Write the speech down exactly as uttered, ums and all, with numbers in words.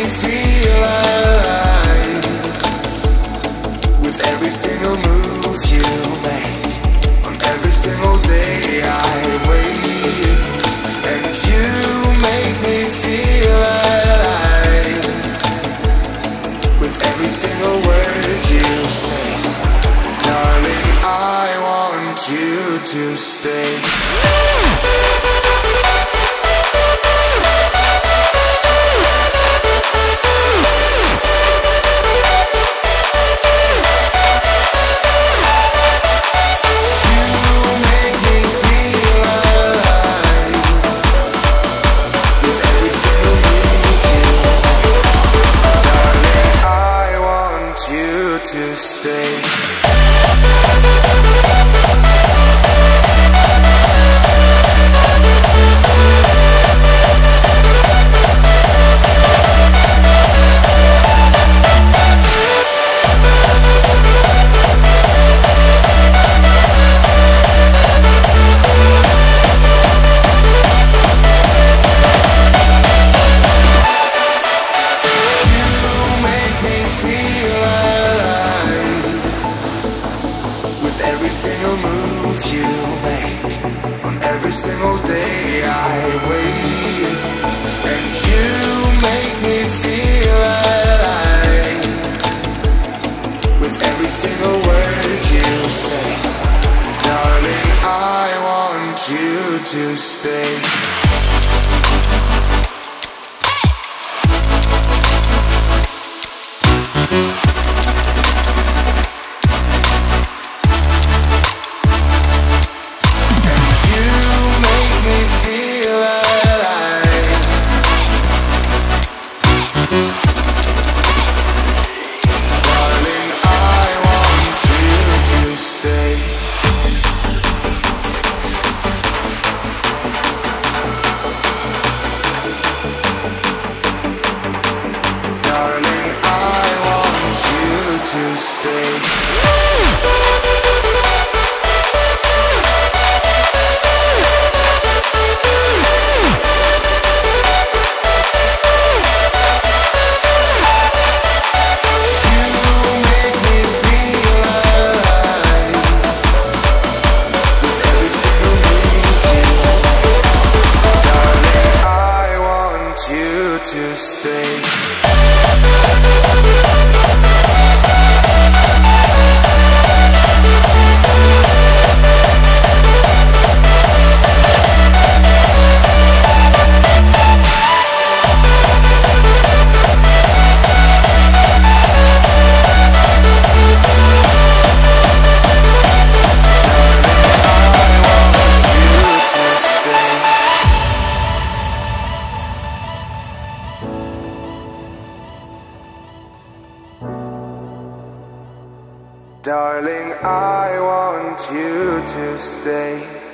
feel alive with every single move you make. On every single day I wait, and you make me feel alive with every single word you say. Darling, I want you to stay. To stay. Every single move you make, on every single day I wait, and you make me feel alive with every single word you say. Darling, I want you to stay. To stay. To stay. Darling, I want you to stay.